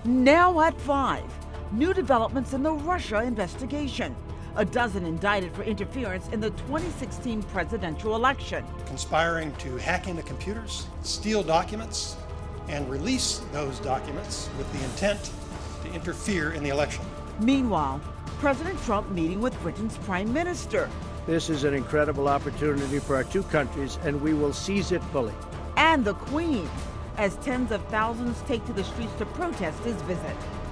Now at 5, new developments in the Russia investigation. A dozen indicted for interference in the 2016 presidential election. Conspiring to hack into computers, steal documents, and release those documents with the intent to interfere in the election. Meanwhile, President Trump meeting with Britain's Prime Minister. This is an incredible opportunity for our two countries, and we will seize it fully. And the Queen, as tens of thousands take to the streets to protest his visit.